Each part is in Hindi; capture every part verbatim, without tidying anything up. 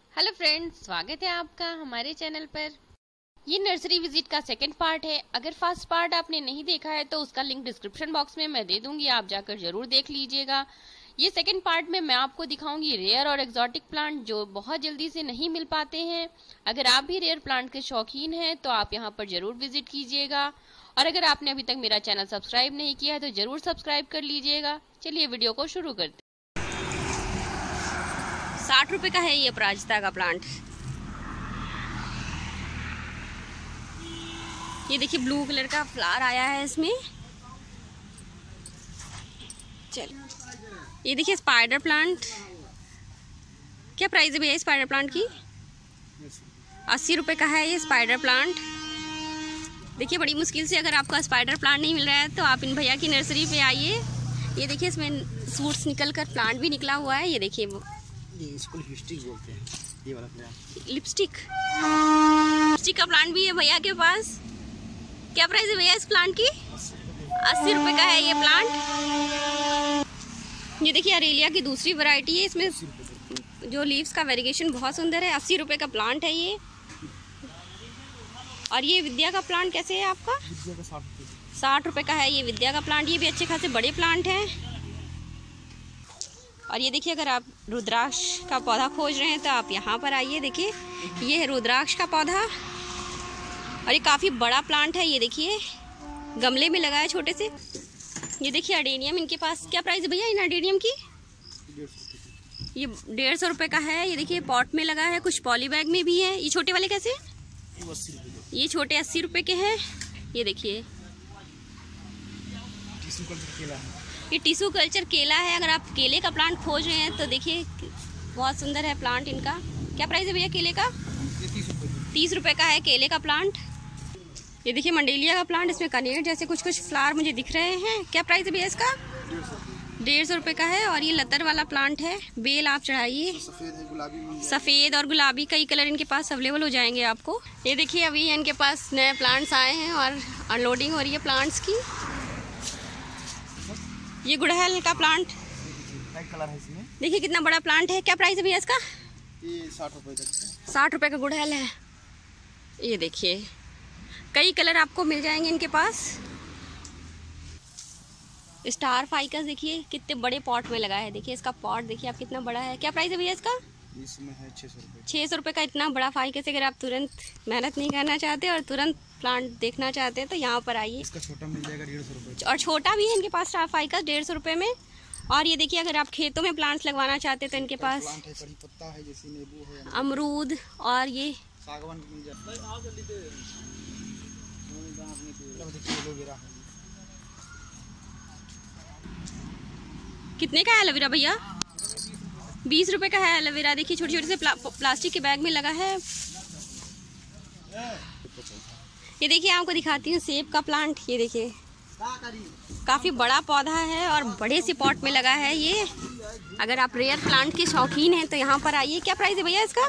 हेलो फ्रेंड्स, स्वागत है आपका हमारे चैनल पर। ये नर्सरी विजिट का सेकंड पार्ट है। अगर फर्स्ट पार्ट आपने नहीं देखा है तो उसका लिंक डिस्क्रिप्शन बॉक्स में मैं दे दूंगी, आप जाकर जरूर देख लीजिएगा। ये सेकंड पार्ट में मैं आपको दिखाऊंगी रेयर और एक्सोटिक प्लांट जो बहुत जल्दी से नहीं मिल पाते हैं। अगर आप भी रेयर प्लांट के शौकीन हैं तो आप यहाँ पर जरूर विजिट कीजिएगा। और अगर आपने अभी तक मेरा चैनल सब्सक्राइब नहीं किया है तो जरूर सब्सक्राइब कर लीजिएगा। चलिए वीडियो को शुरू करते हैं। साठ रुपए का है ये अपराजिता का प्लांट। ये देखिए ब्लू कलर का फ्लावर आया है इसमें। चल ये देखिए स्पाइडर प्लांट। क्या प्राइस है भैया स्पाइडर प्लांट की? अस्सी रुपए का है ये स्पाइडर प्लांट। देखिए बड़ी मुश्किल से अगर आपको स्पाइडर प्लांट नहीं मिल रहा है तो आप इन भैया की नर्सरी पे आइए। ये देखिए इसमें सूट्स निकल कर प्लांट भी निकला हुआ है। ये देखिए ये इसको लिपस्टिक बोलते हैं, ये वाला प्लांट। लिपस्टिक लिपस्टिक का प्लांट भी है भैया के पास। क्या प्राइस है भैया इस प्लांट की? अस्सी रुपए का है ये प्लांट। ये देखिए अरेलिया की दूसरी वैरायटी है। इसमें जो लीव्स का वेरिएशन बहुत सुंदर है। अस्सी रुपए का प्लांट है ये। और ये विद्या का प्लांट कैसे है आपका? विद्या का साठ रुपये साठ रुपए का है ये विद्या का प्लांट। ये भी अच्छे खासे बड़े प्लांट हैं। और ये देखिए अगर आप रुद्राक्ष का पौधा खोज रहे हैं तो आप यहाँ पर आइए। देखिए ये है रुद्राक्ष का पौधा और ये काफ़ी बड़ा प्लांट है। ये देखिए गमले में लगा है छोटे से। ये देखिए अडेनियम इनके पास। क्या प्राइस है भैया इन अडेनियम की? ये डेढ़ सौ रुपये का है। ये देखिए पॉट में लगा है, कुछ पॉली बैग में भी है। ये छोटे वाले कैसे? ये छोटे अस्सी रुपये के हैं। ये देखिए ये टिश्यू कल्चर केला है। अगर आप केले का प्लांट खोज रहे हैं तो देखिए बहुत सुंदर है प्लांट इनका। क्या प्राइस है भैया केले का? तीस रुपए का है केले का प्लांट। ये देखिए मंडेलिया का प्लांट। इसमें कनेर जैसे कुछ कुछ फ्लावर मुझे दिख रहे हैं। क्या प्राइस है भैया इसका? डेढ़ सौ रुपये का है। और ये लतर वाला प्लांट है। बेल आप चढ़ाइए। सफ़ेद और गुलाबी कई कलर इनके पास अवेलेबल हो जाएंगे आपको। ये देखिए अभी इनके पास नए प्लांट्स आए हैं और अनलोडिंग हो रही है प्लांट्स की। ये गुड़हल का प्लांट कलर है इसमें। देखिए कितना बड़ा प्लांट है। क्या प्राइस है भैया इसका? ये साठ रुपए तक। साठ रुपए का गुड़हल है। ये देखिए कई कलर आपको मिल जाएंगे इनके पास। स्टार फाइकस देखिए कितने बड़े पॉट में लगा है। देखिए इसका पॉट देखिए आप कितना बड़ा है। क्या प्राइस है भैया इसका? इसमें है छः सौ रुपये। छः सौ रुपये का इतना बड़ा फाइकस। अगर आप तुरंत मेहनत नहीं करना चाहते और तुरंत प्लांट देखना चाहते हैं तो यहाँ पर आइए। इसका छोटा मिल जाएगा डेढ़ सौ रुपये। और छोटा भी है इनके पास स्टार फाइकस डेढ़ सौ रुपये में। और ये देखिए अगर आप खेतों में प्लांट्स लगवाना चाहते हैं तो इनके पास प्लांट है, कड़ी पत्ता है, जैसे नींबू है, अमरूद और ये सागवान मिल जाता है। कितने का है एलोवेरा भैया? बीस रुपए का है एलोवेरा। देखिए छोटे छोटे से प्ला, प्लास्टिक के बैग में लगा है। ये देखिए आपको दिखाती हूँ सेब का प्लांट। ये देखिए काफ़ी बड़ा पौधा है और बड़े से पॉट में लगा है ये। अगर आप रेयर प्लांट के शौकीन हैं तो यहाँ पर आइए। क्या प्राइस है भैया इसका?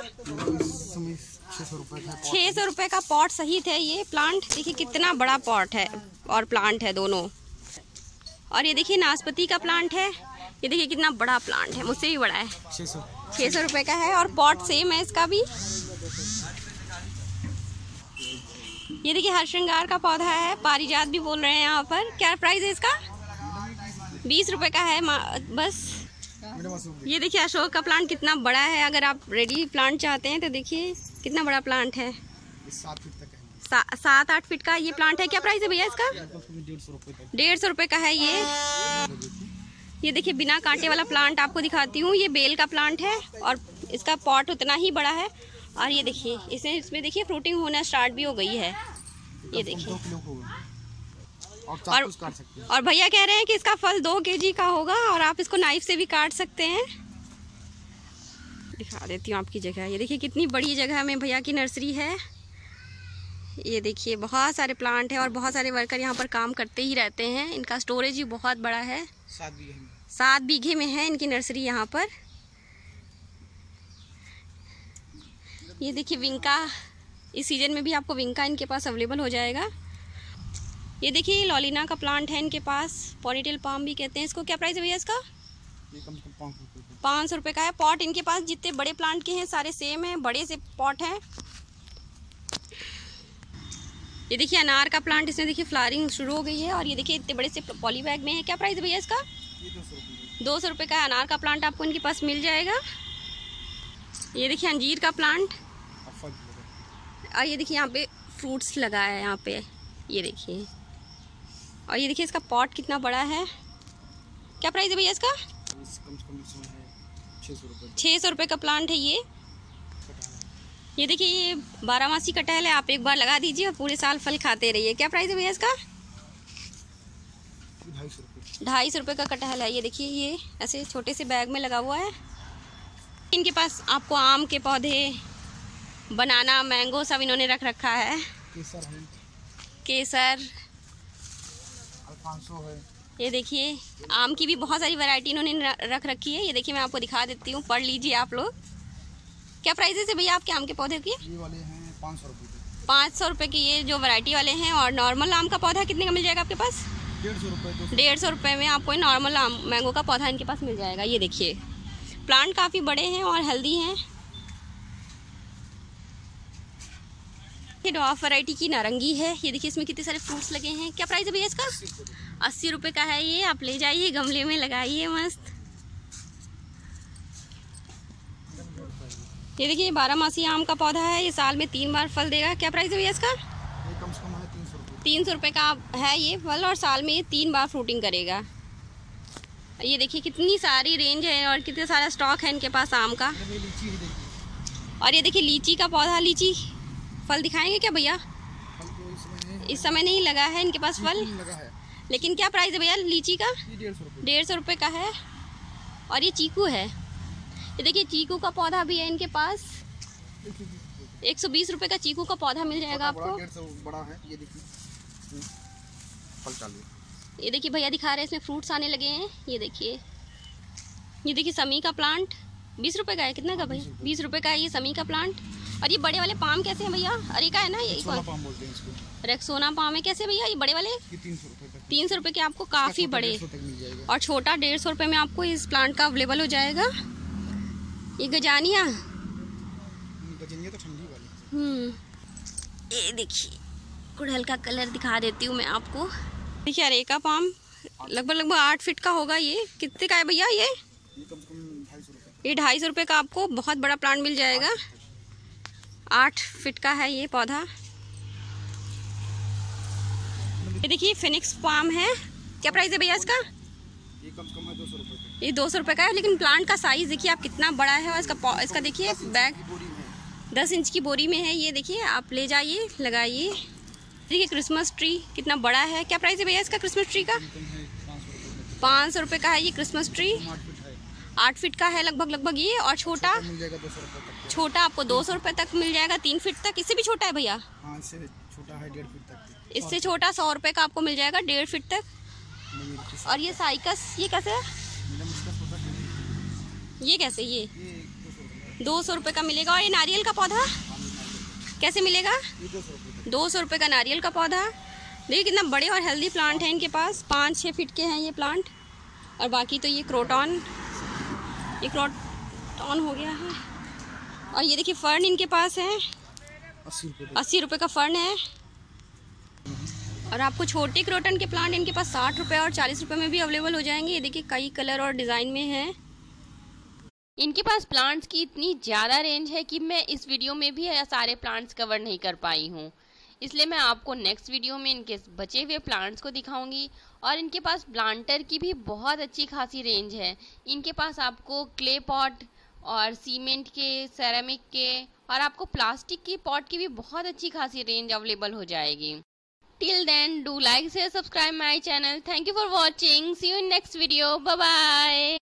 छः सौ रुपये का पॉट सहित है ये प्लांट। देखिए कितना बड़ा पॉट है और प्लांट है दोनों। और ये देखिए नाशपाती का प्लांट है। ये देखिए कितना बड़ा प्लांट है, मुझसे भी बड़ा है। छः सौ छः सौ रुपये का है और पॉट सेम है इसका भी। ये देखिए हर श्रृंगार का पौधा है, पारिजात भी बोल रहे हैं यहाँ पर। क्या प्राइस है इसका? बीस रुपए का है बस। ये देखिए अशोक का प्लांट कितना बड़ा है। अगर आप रेडी प्लांट चाहते हैं तो देखिए कितना बड़ा प्लांट है। सात फीट तक है। सा, सात आठ फीट का ये प्लांट है। क्या प्राइस है भैया इसका? डेढ़ सौ रुपये का है ये। ये देखिए बिना कांटे वाला प्लांट आपको दिखाती हूँ। ये बेल का प्लांट है और इसका पॉट उतना ही बड़ा है। और ये देखिए इसमें इसमें देखिए फ्रूटिंग होना स्टार्ट भी हो गई है। ये देखिए और और भैया कह रहे हैं कि इसका फल दो केजी का होगा और आप इसको नाइफ से भी काट सकते हैं। दिखा देती हूँ आपकी जगह। ये देखिए कितनी बड़ी जगह में भैया की नर्सरी है। ये देखिए बहुत सारे प्लांट हैं और बहुत सारे वर्कर यहाँ पर काम करते ही रहते हैं। इनका स्टोरेज भी बहुत बड़ा है। सात बीघे में सात बीघे में है इनकी नर्सरी यहाँ पर। ये देखिए विंका, इस सीजन में भी आपको विंका इनके पास अवेलेबल हो जाएगा। ये देखिए लॉलिना का प्लांट है इनके पास। पॉनीटेल पाम भी कहते हैं इसको। क्या प्राइस है भैया इसका? ये कम से कम पाँच सौ रुपये। पाँच सौ रुपये का है। पॉट इनके पास जितने बड़े प्लांट के हैं सारे सेम हैं, बड़े से पॉट हैं। ये देखिए अनार का प्लांट, इसमें देखिए फ्लावरिंग शुरू हो गई है और ये देखिए इतने बड़े से पॉली बैग में है। क्या प्राइस है भैया इसका? दो सौ रुपये का अनार का प्लांट आपको इनके पास मिल जाएगा। ये देखिए अंजीर का प्लांट, और ये देखिए यहाँ पे फ्रूट्स लगा है यहाँ पे, ये देखिए। और ये देखिए इसका पॉट कितना बड़ा है। क्या प्राइस है भैया इसका? छः सौ रुपये का प्लांट है ये। ये देखिए ये बारहमासी कटहल है, आप एक बार लगा दीजिए और पूरे साल फल खाते रहिए। क्या प्राइस है भैया इसका? ढाई सौ रुपये का कटहल है। ये देखिए ये ऐसे छोटे से बैग में लगा हुआ है। इनके पास आपको आम के पौधे, बनाना, मैंगो सब इन्होंने रख रखा है। केसर है, केसर अल्फांसो है। ये देखिए आम की भी बहुत सारी वैरायटी इन्होंने रख रखी है। ये देखिए मैं आपको दिखा देती हूँ, पढ़ लीजिए आप लोग। क्या प्राइस है भैया आपके आम के पौधे की? ये वाले हैं पाँच सौ रुपये। पाँच सौ रुपये की ये जो वैरायटी वाले हैं। और नॉर्मल आम का पौधा कितने का मिल जाएगा आपके पास? डेढ़ सौ रुपये। डेढ़ सौ रुपये में आपको नॉर्मल आम मैंगो का पौधा इनके पास मिल जाएगा। ये देखिए प्लांट काफ़ी बड़े हैं और हेल्दी हैं। ये डॉफ वैरायटी की नारंगी है। ये देखिए इसमें कितने सारे फ्रूट्स लगे हैं। क्या प्राइस है भैया इसका? अस्सी रुपये का है ये। आप ले जाइए, गमले में लगाइए मस्त। ये देखिए बारहमासी आम का पौधा है, ये साल में तीन बार फल देगा। क्या प्राइस है भैया इसका? ये कम से कम है तीन सौ रुपये। तीन सौ रुपये का है ये फल, और साल में ये तीन बार फ्रूटिंग करेगा। ये देखिए कितनी सारी रेंज है और कितने सारा स्टॉक है इनके पास आम का। और ये देखिए लीची का पौधा, लीची फल दिखाएंगे क्या भैया? इस समय नहीं लगा है इनके पास फल, लेकिन क्या प्राइस है भैया लीची का? डेढ़ सौ रुपये का है। और ये चीकू है, ये देखिए चीकू का पौधा भी है इनके पास। एक सौ बीस रुपये का चीकू का पौधा मिल जाएगा आपको। बड़ा है ये देखिए, फल चालू। ये देखिए भैया दिखा रहे हैं, इसमें फ्रूट्स आने लगे हैं। ये देखिए, ये देखिए समी का प्लांट बीस रुपए का है। कितना का भैया? बीस रुपए का है ये समी का प्लांट। और ये बड़े वाले पाम कैसे हैं भैया? अरे का है ना ये पाम बोलते हैं इसको। रेक्सोना पाम है। कैसे भैया ये बड़े वाले? तीन सौ रुपये का। तीन सौ रुपये के आपको काफ़ी बड़े, और छोटा डेढ़ सौ रुपये में आपको इस प्लांट का अवेलेबल हो जाएगा। ये गजानिया, गजानिया तो ठंडी वाली। हम्म ये देखिए गुड़हल का कलर दिखा देती हूँ मैं आपको। देखिए अरेका पाम लगभग लगभग आठ फीट का होगा। ये कितने का है भैया? ये ये ढाई सौ रुपये का आपको बहुत बड़ा प्लांट मिल जाएगा। आठ फीट का है ये पौधा। ये देखिए फिनिक्स पाम है। क्या प्राइस है भैया इसका? ये कम से कम है दो सौ रुपये। ये दो सौ रुपये का है, लेकिन प्लांट का साइज देखिए आप कितना बड़ा है। और इसका इसका देखिए बैग दस इंच की बोरी में है। ये देखिए आप ले जाइए, लगाइए। देखिए क्रिसमस ट्री कितना बड़ा है। क्या प्राइस है भैया इसका क्रिसमस ट्री का? पाँच सौ रुपये का है ये क्रिसमस ट्री। आठ फीट का है लगभग लगभग ये। और छोटा मिल जाएगा दो सौ रुपये तक। छोटा आपको दो सौ रुपये तक मिल जाएगा, तीन फीट तक। इससे भी छोटा है भैया? हाँ इससे छोटा है डेढ़ फीट तक। इससे छोटा सौ रुपये का आपको मिल जाएगा, डेढ़ फीट तक। और ये साइकस, ये कैसे है? ये कैसे? ये दो सौ रुपये का मिलेगा। और ये नारियल का पौधा कैसे मिलेगा? दो सौ रुपये का नारियल का पौधा। देखिए कितना बड़े और हेल्दी प्लांट है इनके पास। पाँच छः फीट के हैं ये प्लांट। और बाकी तो ये क्रोटॉन, ये क्रोटॉन हो गया है। और ये देखिए फर्न इनके पास है, अस्सी रुपये का फर्न है। और आपको छोटे क्रोटन के प्लांट इनके पास साठ रुपये और चालीस रुपये में भी अवेलेबल हो जाएंगे। ये देखिए कई कलर और डिज़ाइन में है। इनके पास प्लांट्स की इतनी ज़्यादा रेंज है कि मैं इस वीडियो में भी सारे प्लांट्स कवर नहीं कर पाई हूँ, इसलिए मैं आपको नेक्स्ट वीडियो में इनके बचे हुए प्लांट्स को दिखाऊंगी। और इनके पास प्लांटर की भी बहुत अच्छी खासी रेंज है। इनके पास आपको क्ले पॉट और सीमेंट के, सेरेमिक के, और आपको प्लास्टिक की पॉट की भी बहुत अच्छी खासी रेंज अवेलेबल हो जाएगी। Till then do like share subscribe my channel. Thank you for watching. See you in next video. Bye bye.